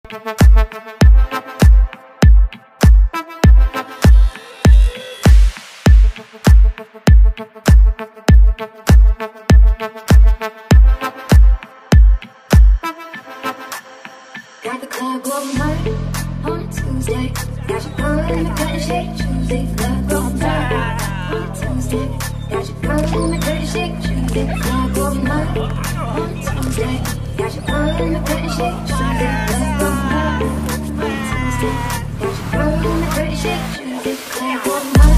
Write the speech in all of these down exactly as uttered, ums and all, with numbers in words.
Got the club going hard on a Tuesday. Got your girl in the cut and shake Tuesday. Club going hard on a Tuesday. Got your girl in the cut and shake Tuesday. Club going hard on a Tuesday. Got your girl in the cut and shake Tuesday. Club going hard on a Tuesday. Got your girl in the cut and shake Tuesday. Club going hard.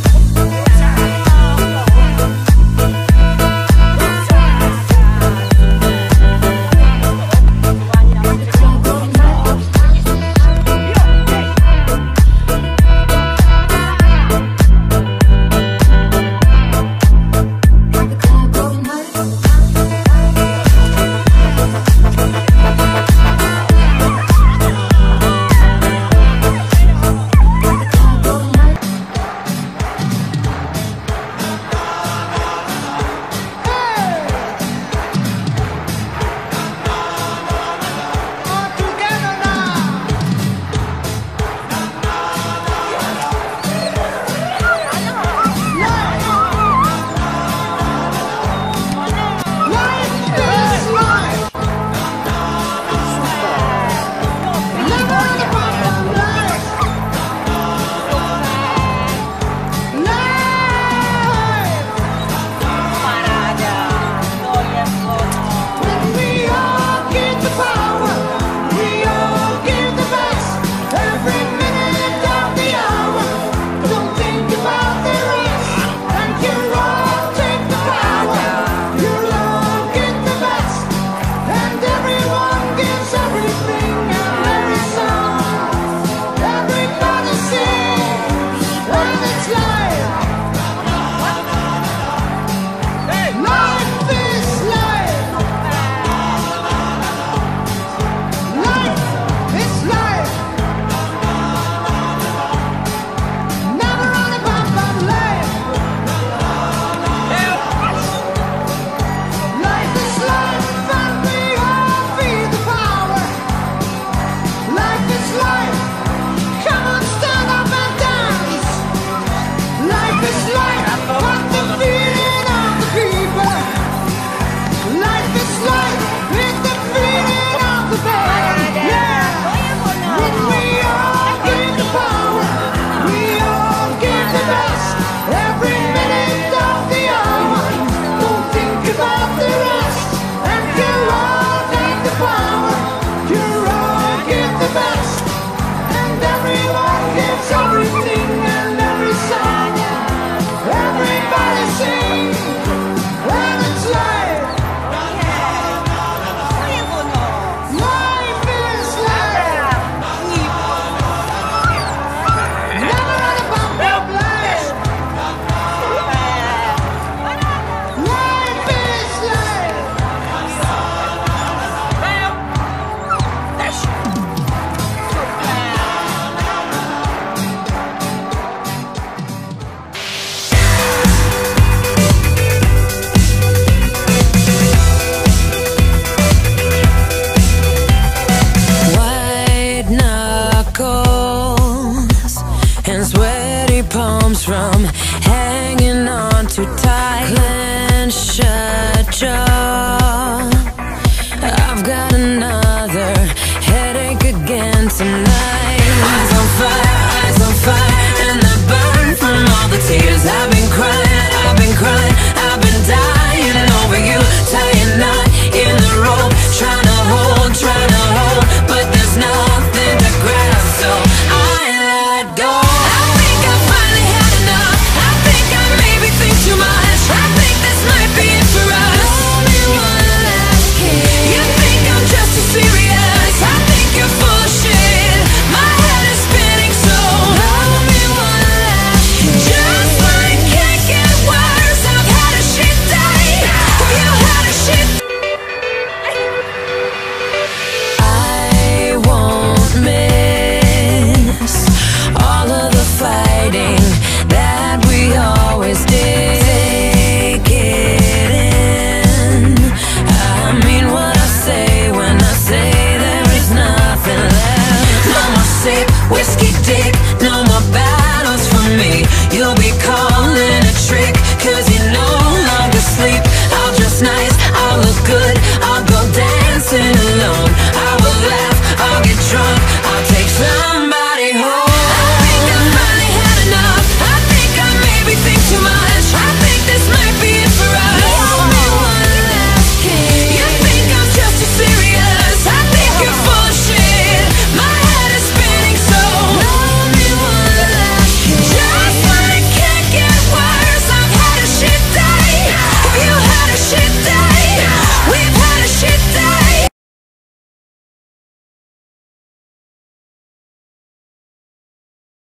From hanging on too tight, clench shut jaw.